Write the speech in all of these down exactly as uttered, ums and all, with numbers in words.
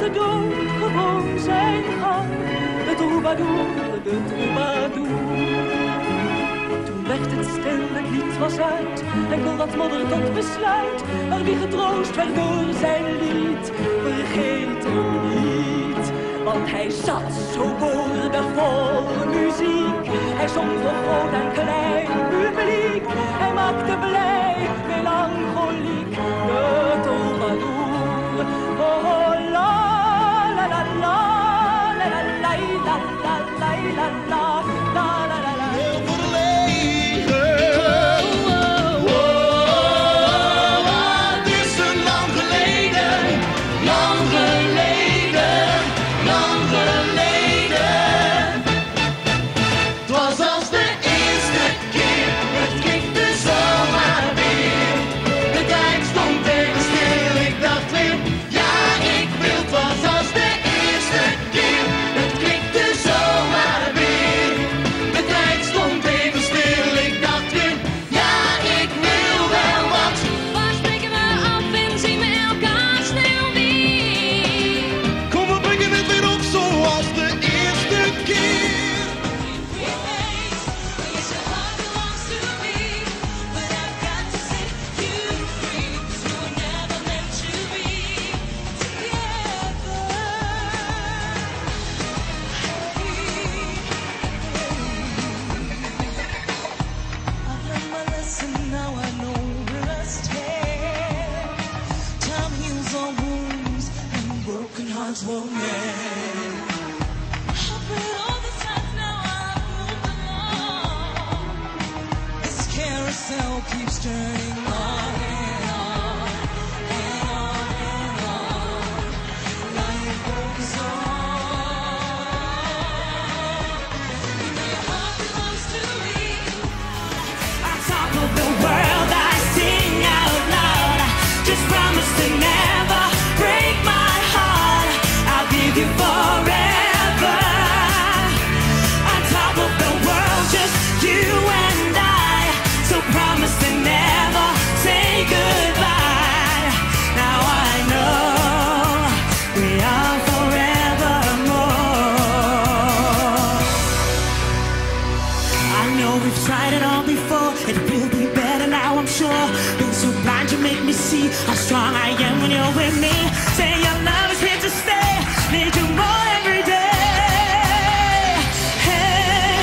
de dood gewoon zijn gang. De troubadour, de troubadour. Toen werd het stil, het lied was uit, enkel wat modder tot besluit. Maar wie getroost werd door zijn lied, vergeet hem niet. Want hij zat zo boordevol muziek. Hij zong voor groot en klein publiek. Hij maakte blij, melancholiek, de troubadour. Oh la la la la la la la la la la la la la la la. Heel verlegen. Het is een lang geleden, lang geleden, lang geleden. Het was als de eerste keer, het klikte zomaar weer. De tijd stond even stil, ik dacht weer, ja ik wil. Het was als de eerste keer, het klikte zomaar weer. De tijd stond even stil, ik dacht weer, ja ik wil wel wat. Waar spreken we af en zien we elkaar snel weer? Kom, we brengen het weer op zoals de eerste keer. Hearts won't mend. I've read all the signs, now I've moved along. This carousel keeps turning on and on and on and on. Life goes on. You know your heart belongs to me. On top of the world, I sing out loud. Just promise to never break my heart. I'll give you forever. On top of the world, just you and I. So promise to never say goodbye. Now I know we are forevermore. I know we've tried it all before. It will be better now, I'm sure. Been so blind, you make me see how strong I am when you're with me. Say your love is here to stay. Need you more every day. Hey.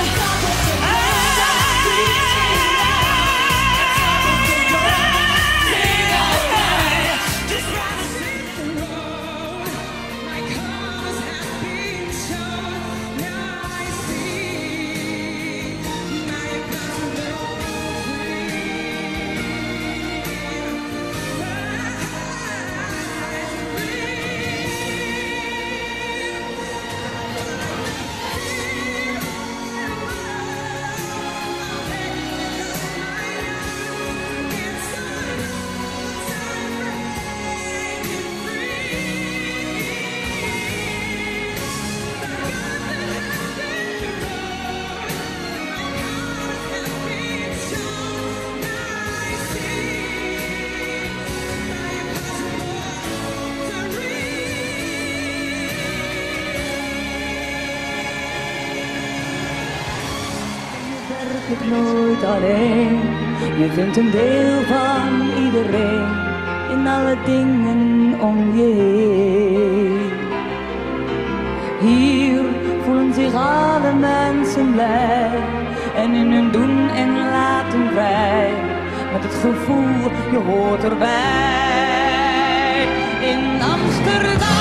Just promise me the road. My colors have been shown. Now I see my impossible nooit alleen. Je vindt een deel van iedereen in alle dingen om je heen. Hier voelen zich alle mensen blij en in hun doen en laten vrij. Met het gevoel, je hoort erbij. In Amsterdam.